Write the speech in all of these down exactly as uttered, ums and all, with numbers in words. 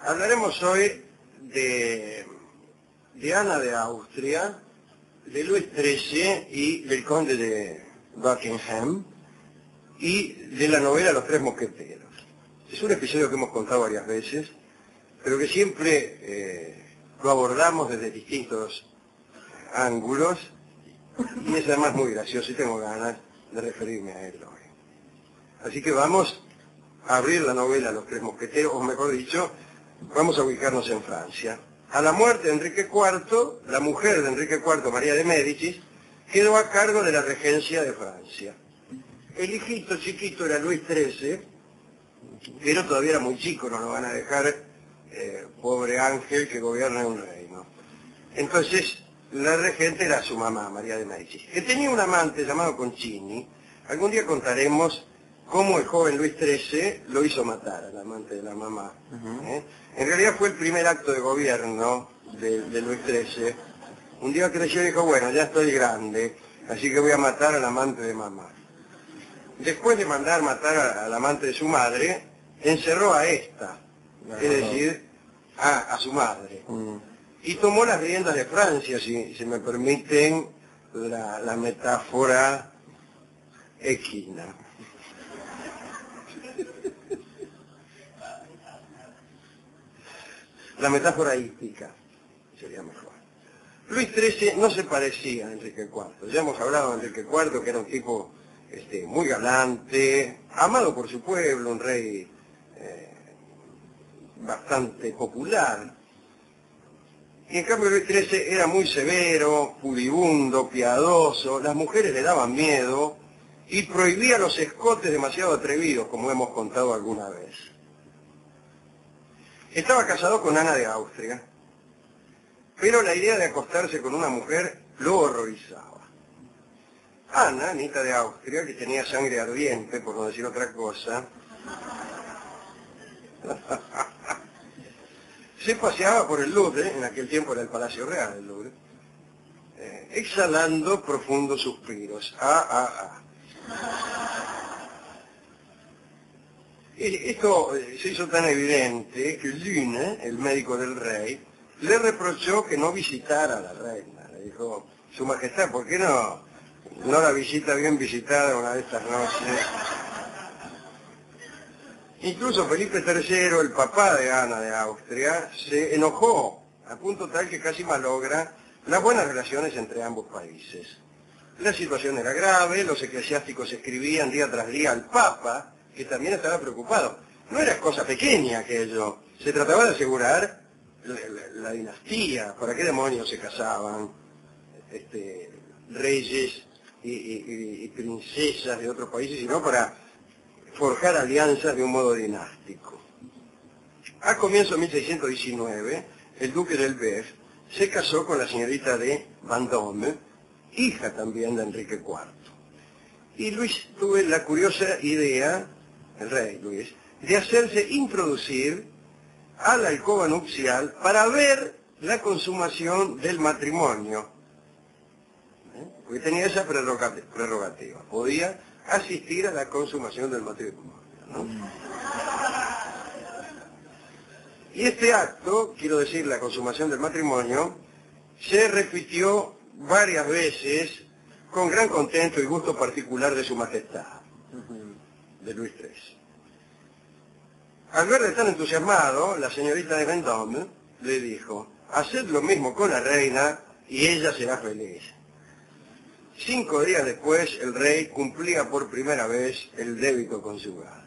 Hablaremos hoy de, de Ana de Austria, de Luis trece y del conde de Buckingham y de la novela Los Tres Mosqueteros. Es un episodio que hemos contado varias veces, pero que siempre eh, lo abordamos desde distintos ángulos y es además muy gracioso y tengo ganas de referirme a él hoy. Así que vamos a abrir la novela Los Tres Mosqueteros, o mejor dicho, vamos a ubicarnos en Francia. A la muerte de Enrique cuarto, la mujer de Enrique cuarto, María de Médicis, quedó a cargo de la regencia de Francia. El hijito chiquito era Luis trece, pero todavía era muy chico, no lo van a dejar, eh, pobre ángel que gobierna un reino. Entonces, la regente era su mamá, María de Médicis, que tenía un amante llamado Concini. Algún día contaremos cómo el joven Luis trece lo hizo matar al amante de la mamá. Uh-huh. ¿eh? En realidad fue el primer acto de gobierno de, de Luis trece. Un día creció y dijo, bueno, ya estoy grande, así que voy a matar al amante de mamá. Después de mandar matar a, al amante de su madre, encerró a esta, no, es decir, a, a su madre. Uh-huh. Y tomó las riendas de Francia, si, si me permiten la, la metáfora equina. La metáfora hípica sería mejor. Luis trece no se parecía a Enrique cuarto. Ya hemos hablado de Enrique cuarto, que era un tipo este, muy galante, amado por su pueblo, un rey eh, bastante popular. Y en cambio Luis trece era muy severo, furibundo, piadoso, las mujeres le daban miedo y prohibía los escotes demasiado atrevidos, como hemos contado alguna vez. Estaba casado con Ana de Austria, pero la idea de acostarse con una mujer lo horrorizaba. Ana, Anita de Austria, que tenía sangre ardiente, por no decir otra cosa, se paseaba por el Louvre, en aquel tiempo era el Palacio Real del Louvre, eh, exhalando profundos suspiros. Ah, ah, ah. Esto se hizo tan evidente que Lune, el médico del rey, le reprochó que no visitara a la reina. Le dijo, Su Majestad, ¿por qué no, no la visita bien visitada una de estas noches? Incluso Felipe tercero, el papá de Ana de Austria, se enojó, a punto tal que casi malogra las buenas relaciones entre ambos países. La situación era grave, los eclesiásticos escribían día tras día al Papa, que también estaba preocupado. No era cosa pequeña aquello, se trataba de asegurar la, la, la dinastía. ¿Para qué demonios se casaban este, reyes y, y, y princesas de otros países, sino para forjar alianzas de un modo dinástico? A comienzos de mil seiscientos diecinueve, el duque del Bef se casó con la señorita de Vendôme, hija también de Enrique cuarto. Y Luis tuvo la curiosa idea, el rey Luis, de hacerse introducir a la alcoba nupcial para ver la consumación del matrimonio. ¿Eh? Porque tenía esa prerrogativa, podía asistir a la consumación del matrimonio, ¿no? Y este acto, quiero decir, la consumación del matrimonio, se repitió varias veces con gran contento y gusto particular de Su Majestad, de Luis trece. Al verle tan entusiasmado, la señorita de Vendôme le dijo, haced lo mismo con la reina y ella será feliz. Cinco días después, el rey cumplía por primera vez el débito conyugal.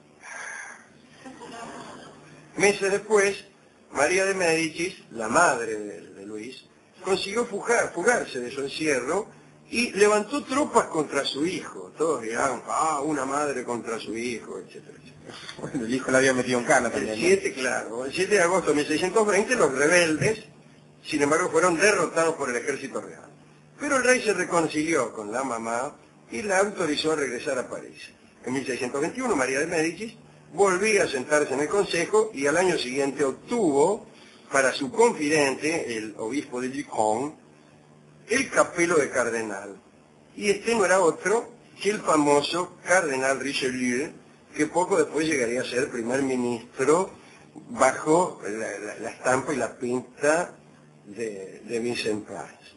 Meses después, María de Médicis, la madre de, de Luis, consiguió fugar, fugarse de su encierro y levantó tropas contra su hijo. Todos dirán, ah, una madre contra su hijo, etcétera, etcétera. Bueno, el hijo la había metido en cana también. El siete, claro, el siete de agosto de mil seiscientos veinte, los rebeldes, sin embargo, fueron derrotados por el ejército real. Pero el rey se reconcilió con la mamá y la autorizó a regresar a París. En mil seiscientos veintiuno, María de Médicis volvía a sentarse en el consejo y al año siguiente obtuvo para su confidente, el obispo de Dijon, el capelo de cardenal. Y este no era otro que el famoso cardenal Richelieu, que poco después llegaría a ser primer ministro bajo la, la, la estampa y la pinta de, de Vincent Price.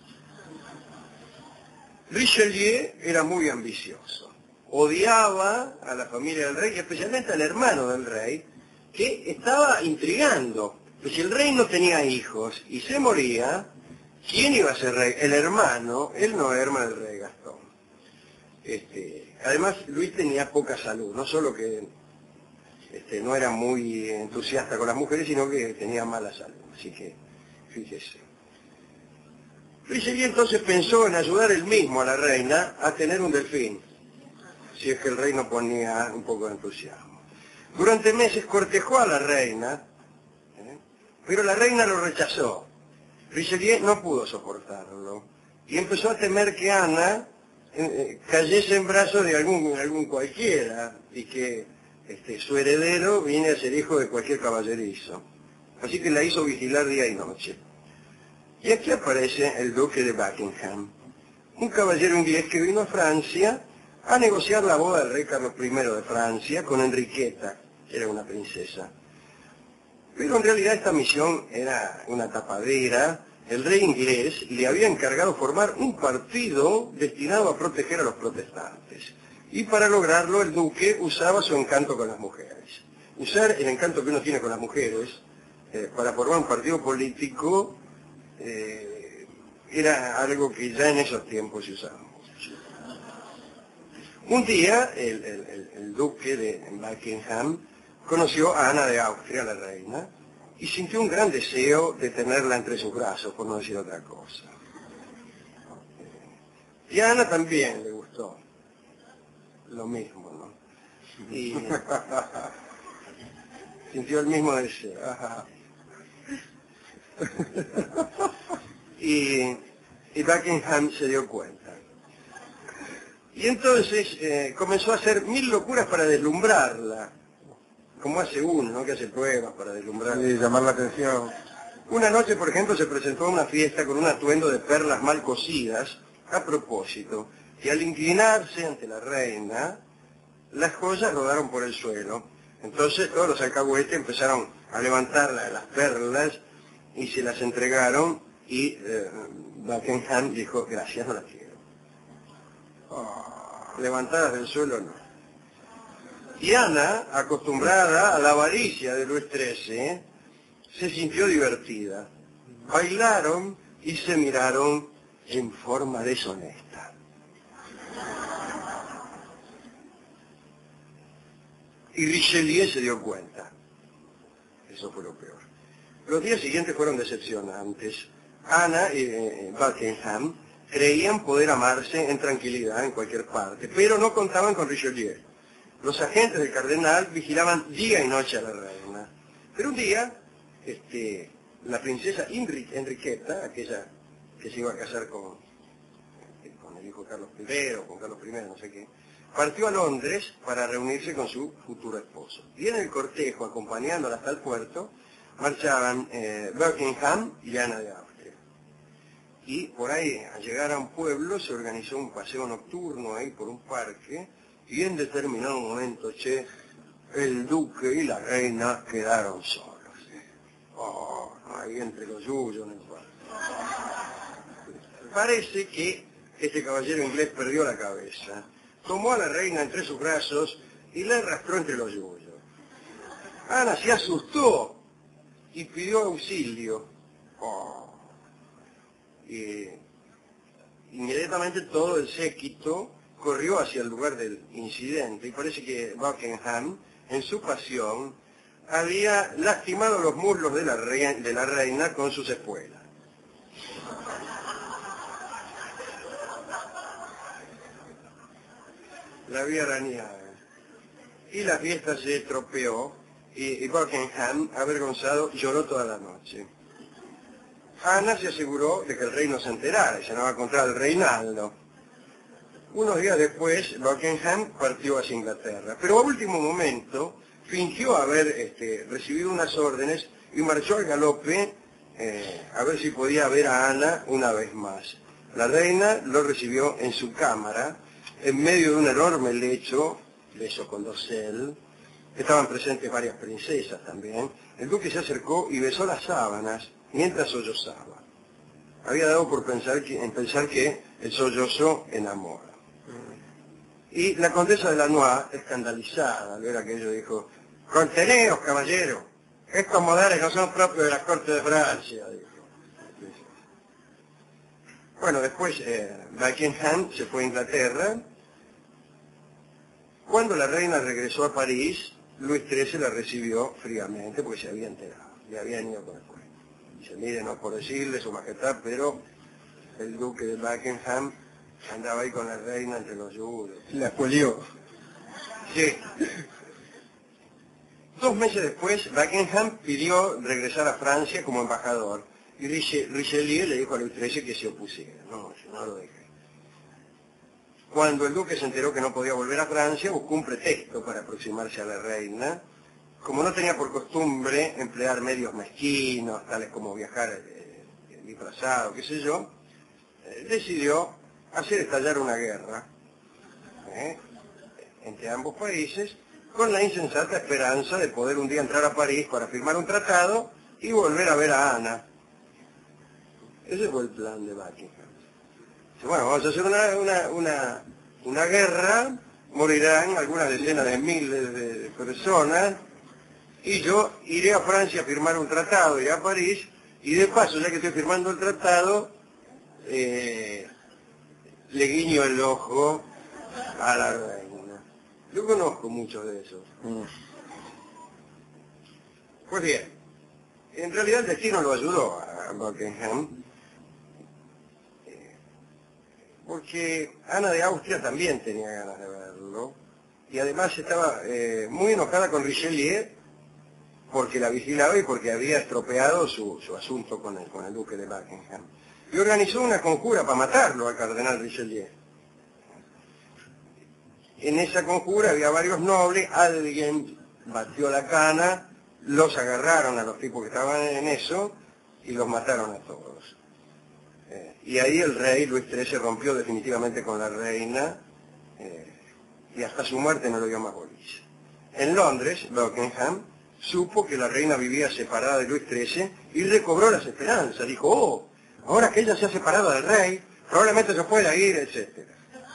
Richelieu era muy ambicioso, odiaba a la familia del rey, y especialmente al hermano del rey, que estaba intrigando. Pues si el rey no tenía hijos y se moría, ¿quién iba a ser rey? El hermano. Él no era hermano del rey Gastón. Este, además, Luis tenía poca salud, no solo que este, no era muy entusiasta con las mujeres, sino que tenía mala salud. Así que, fíjese. Richelieu entonces pensó en ayudar él mismo a la reina a tener un delfín, si es que el rey no ponía un poco de entusiasmo. Durante meses cortejó a la reina, ¿eh? pero la reina lo rechazó. Richelieu no pudo soportarlo y empezó a temer que Ana eh, cayese en brazos de algún, algún cualquiera y que este, su heredero vine a ser hijo de cualquier caballerizo. Así que la hizo vigilar día y noche. Y aquí aparece el duque de Buckingham, un caballero inglés que vino a Francia a negociar la boda del rey Carlos primero de Francia con Enriqueta, que era una princesa. Pero en realidad esta misión era una tapadera. El rey inglés le había encargado formar un partido destinado a proteger a los protestantes. Y para lograrlo el duque usaba su encanto con las mujeres. Usar el encanto que uno tiene con las mujeres eh, para formar un partido político eh, era algo que ya en esos tiempos se usaba mucho. Un día el, el, el, el duque de Buckingham conoció a Ana de Austria, la reina, y sintió un gran deseo de tenerla entre sus brazos, por no decir otra cosa. Y a Ana también le gustó lo mismo, ¿no? Y sintió el mismo deseo. y, y Buckingham se dio cuenta. Y entonces eh, comenzó a hacer mil locuras para deslumbrarla, como hace uno, ¿no? Que hace pruebas para deslumbrarla. Y llamar la atención. Una noche, por ejemplo, se presentó a una fiesta con un atuendo de perlas mal cosidas, a propósito, que al inclinarse ante la reina, las joyas rodaron por el suelo. Entonces todos los alcahuetes empezaron a levantar las perlas y se las entregaron y eh, Buckingham dijo, gracias, no las quiero. Oh, levantadas del suelo no. Y Ana, acostumbrada a la avaricia de Luis trece, se sintió divertida. Bailaron y se miraron en forma deshonesta. Y Richelieu se dio cuenta. Eso fue lo peor. Los días siguientes fueron decepcionantes. Ana y eh, Buckingham creían poder amarse en tranquilidad en cualquier parte, pero no contaban con Richelieu. Los agentes del cardenal vigilaban día y noche a la reina. Pero un día, este, la princesa Enriqueta, aquella que se iba a casar con, con el hijo Carlos primero, con Carlos primero, no sé qué, partió a Londres para reunirse con su futuro esposo. Y en el cortejo, acompañándola hasta el puerto, marchaban eh, Buckingham y Ana de Austria. Y por ahí, al llegar a un pueblo, se organizó un paseo nocturno ahí por un parque, y en determinado momento, che, el duque y la reina quedaron solos. Oh, ahí entre los yuyos en el parque. Parece que este caballero inglés perdió la cabeza. Tomó a la reina entre sus brazos y la arrastró entre los yuyos. Ana se asustó y pidió auxilio. Oh. Y inmediatamente todo el séquito corrió hacia el lugar del incidente y parece que Buckingham, en su pasión, había lastimado los muslos de la reina, de la reina con sus espuelas. La había arañado. Y la fiesta se estropeó y, y Buckingham, avergonzado, lloró toda la noche. Ana se aseguró de que el rey no se enterara y se no va a encontrar el reinaldo. Unos días después, Buckingham partió hacia Inglaterra, pero a último momento fingió haber este, recibido unas órdenes y marchó al galope eh, a ver si podía ver a Ana una vez más. La reina lo recibió en su cámara, en medio de un enorme lecho, lecho con dosel, estaban presentes varias princesas también. El duque se acercó y besó las sábanas mientras sollozaba. Había dado por pensar que, en pensar que el sollozo enamora. Y la condesa de Lannoy, escandalizada al ver aquello, dijo: «Conteneos, caballero, estos modales no son propios de la corte de Francia», dijo. Bueno, después eh, Buckingham se fue a Inglaterra. Cuando la reina regresó a París, Luis trece la recibió fríamente porque se había enterado, le habían ido con el cuento. Dice: «Mire, no por decirle, su majestad, pero el duque de Buckingham andaba ahí con la reina entre los yudos». La expolió. Sí. Dos meses después, Buckingham pidió regresar a Francia como embajador, y Richelieu le dijo a Luis trece que se opusiera. No, yo no lo dejé. Cuando el duque se enteró que no podía volver a Francia, buscó un pretexto para aproximarse a la reina. Como no tenía por costumbre emplear medios mezquinos, tales como viajar eh, disfrazado, qué sé yo, eh, decidió hacer estallar una guerra eh, entre ambos países, con la insensata esperanza de poder un día entrar a París para firmar un tratado y volver a ver a Ana. Ese fue el plan de Buckingham. Dice: «Bueno, vamos a hacer una, una, una, una guerra, morirán algunas decenas de miles de personas, y yo iré a Francia a firmar un tratado y a París, y de paso, ya que estoy firmando el tratado, eh, le guiño el ojo a la reina». Yo conozco muchos de esos. Mm. Pues bien, en realidad el destino lo ayudó a Buckingham, porque Ana de Austria también tenía ganas de verlo, y además estaba eh, muy enojada con Richelieu porque la vigilaba y porque había estropeado su, su asunto con el, con el duque de Buckingham. Y organizó una conjura para matarlo al cardenal Richelieu. En esa conjura había varios nobles, alguien batió la cana, los agarraron a los tipos que estaban en eso y los mataron a todos. Eh, y ahí el rey Luis trece rompió definitivamente con la reina eh, y hasta su muerte no lo dio más bolilla. En Londres, Buckingham supo que la reina vivía separada de Luis trece y recobró las esperanzas. Dijo: «Oh, ahora que ella se ha separado del rey, probablemente se pueda ir», etcétera.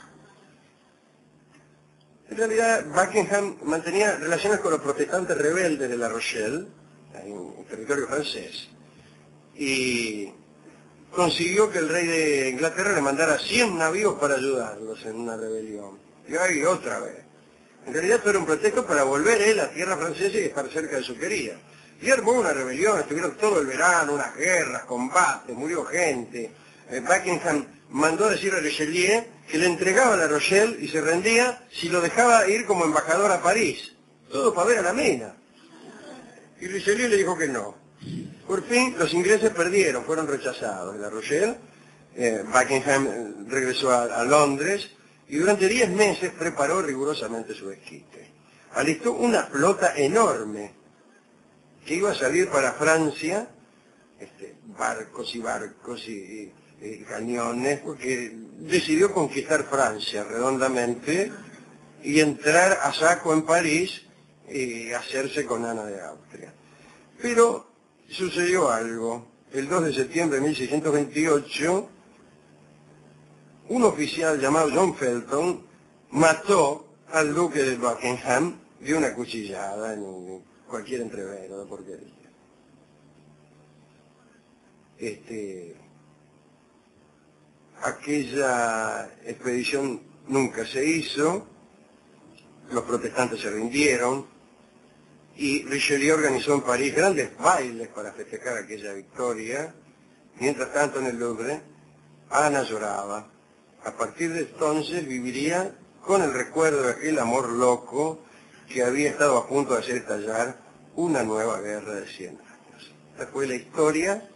En realidad, Buckingham mantenía relaciones con los protestantes rebeldes de La Rochelle, en un territorio francés, y consiguió que el rey de Inglaterra le mandara cien navíos para ayudarlos en una rebelión. Y ahí otra vez. En realidad esto era un pretexto para volver él a tierra francesa y estar cerca de su querida. Y armó una rebelión, estuvieron todo el verano, unas guerras, combates, murió gente. Eh, Buckingham mandó a decir a Richelieu que le entregaba La Rochelle y se rendía si lo dejaba ir como embajador a París. Todo para ver a la mina. Y Richelieu le dijo que no. Por fin los ingleses perdieron, fueron rechazados de La Rochelle. Eh, Buckingham regresó a, a Londres y durante diez meses preparó rigurosamente su esquite. Alistó una flota enorme que iba a salir para Francia, este, barcos y barcos y, y, y cañones, porque decidió conquistar Francia redondamente y entrar a saco en París y hacerse con Ana de Austria. Pero sucedió algo. El dos de septiembre de mil seiscientos veintiocho, un oficial llamado John Felton mató al duque de Buckingham de una cuchillada en cualquier entrevero de porquería. Este, aquella expedición nunca se hizo, los protestantes se rindieron, y Richelieu organizó en París grandes bailes para festejar aquella victoria. Mientras tanto, en el Louvre, Ana lloraba. A partir de entonces viviría con el recuerdo de aquel amor loco que había estado a punto de hacer estallar una nueva guerra de cien años. Esta fue la historia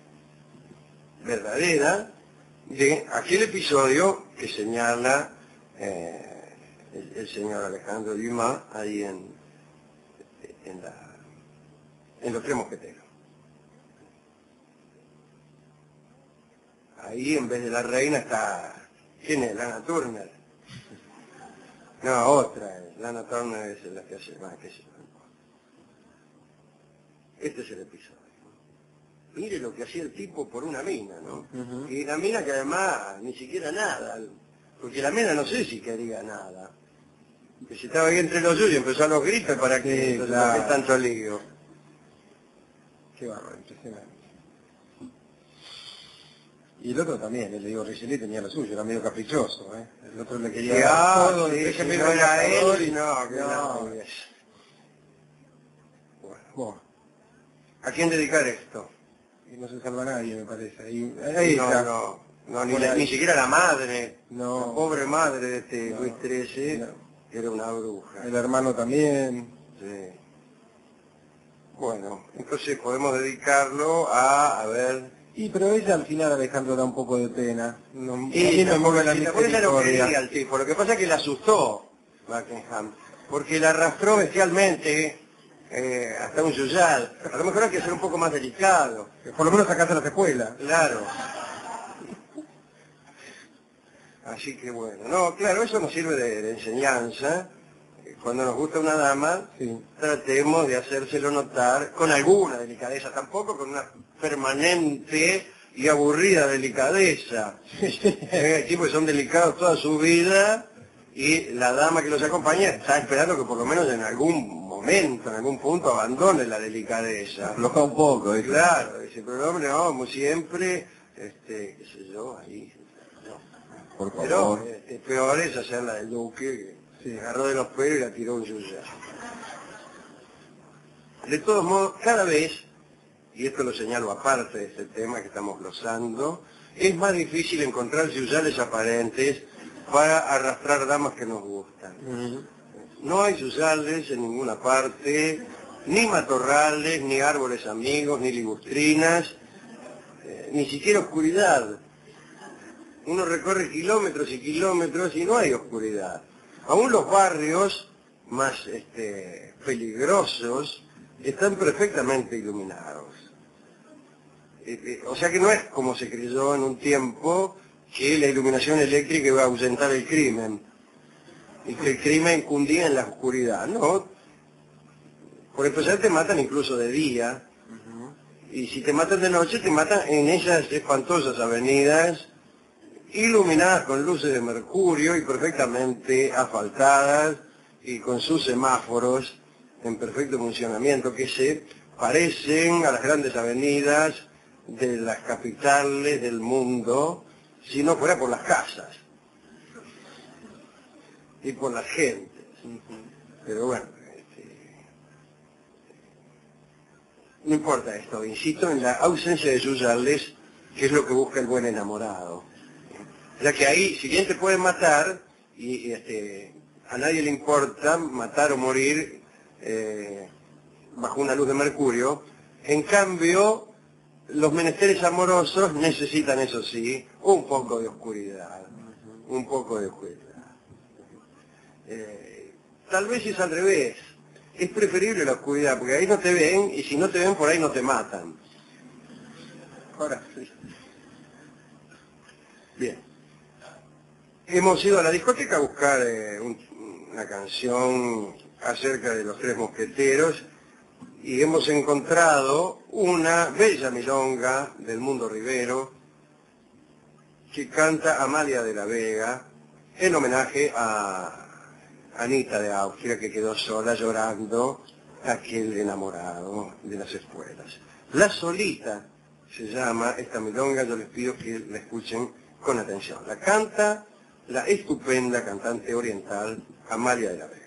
verdadera de aquel episodio que señala eh, el, el señor Alejandro Dumas ahí en, en, la, en Los Tres Mosqueteros. Ahí en vez de la reina está... ¿Quién es? Lana Turner. No, otra. Lana Turner es la que hace más que eso. Este es el episodio. Mire lo que hacía el tipo por una mina, ¿no? Ujú. Y la mina que además ni siquiera nada, porque la mina no sé si quería nada. Que si estaba ahí entre los suyos empezó a los gritos para que, Sí, entonces, claro. ¿por qué tanto lío? Qué bárbaro, impresionante. Y el otro también, le digo, Richelieu tenía lo suyo, era medio caprichoso, ¿eh? El otro le quería Sí, dar ah, todo, sí, el sí, medio no era embajador él, y- no, que no. no. Bueno, bueno, ¿A quién dedicar esto? y no se salva nadie, me parece. Y, ahí No, está. no, no, ni, Por la- ahí. ni siquiera la madre, No. la pobre madre de este No. Luis trece, No. era una bruja. El hermano también. Sí. Bueno, entonces podemos dedicarlo a, a ver... Y pero ella al final, Alejandro, da un poco de pena. No, a mí Y me mueve la porque ella no quería misericordia. al tipo, lo que pasa es que la asustó Buckingham, porque la arrastró bestialmente eh, hasta un yuyal. A lo mejor hay que ser un poco más delicado. Por lo menos sacarse las espuelas. Claro. Así que bueno, no, claro, eso nos sirve de, de enseñanza. Cuando nos gusta una dama, Sí. tratemos de hacérselo notar con alguna delicadeza, tampoco con una permanente y aburrida delicadeza. Eh, Hay tipos que son delicados toda su vida y la dama que los acompaña está esperando que por lo menos en algún momento, en algún punto, abandone la delicadeza. Afloja un poco, dice. Claro, dice, pero no, no, como siempre, este, qué sé yo, ahí. No. Por Pero favor. este, peor es hacer la del duque, que Sí. agarró de los pelos y la tiró un yuya. De todos modos, cada vez, y esto lo señalo aparte de este tema que estamos glosando, es más difícil encontrar yuyales aparentes para arrastrar damas que nos gustan. Ujú. No hay yuyales en ninguna parte, ni matorrales, ni árboles amigos, ni ligustrinas, eh, ni siquiera oscuridad. Uno recorre kilómetros y kilómetros y no hay oscuridad. Aún los barrios más este, peligrosos están perfectamente iluminados. Eh, eh, o sea que no es como se creyó en un tiempo que la iluminación eléctrica iba a ahuyentar el crimen y que el crimen cundía en la oscuridad. No, por empezar te matan incluso de día y si te matan de noche te matan en esas espantosas avenidas iluminadas con luces de mercurio y perfectamente asfaltadas y con sus semáforos en perfecto funcionamiento que se parecen a las grandes avenidas de las capitales del mundo si no fuera por las casas y por las gentes. Pero bueno, este, no importa esto, insisto en la ausencia de yuyales, que es lo que busca el buen enamorado. Ya que ahí, si bien te pueden matar, y, y, este, a nadie le importa matar o morir eh, bajo una luz de mercurio, en cambio, los menesteres amorosos necesitan, eso sí, un poco de oscuridad, un poco de oscuridad. Eh, tal vez es al revés, es preferible la oscuridad, porque ahí no te ven, y si no te ven por ahí no te matan. Ahora sí. Bien. Hemos ido a la discoteca a buscar eh, un- una canción acerca de los tres mosqueteros y hemos encontrado una bella milonga del mundo ribero que canta Amalia de la Vega en homenaje a Anita de Austria, que quedó sola llorando aquel enamorado de las espuelas. La Solita se llama esta milonga, yo les pido que la escuchen con atención. La canta la estupenda cantante oriental Amalia de la Vega.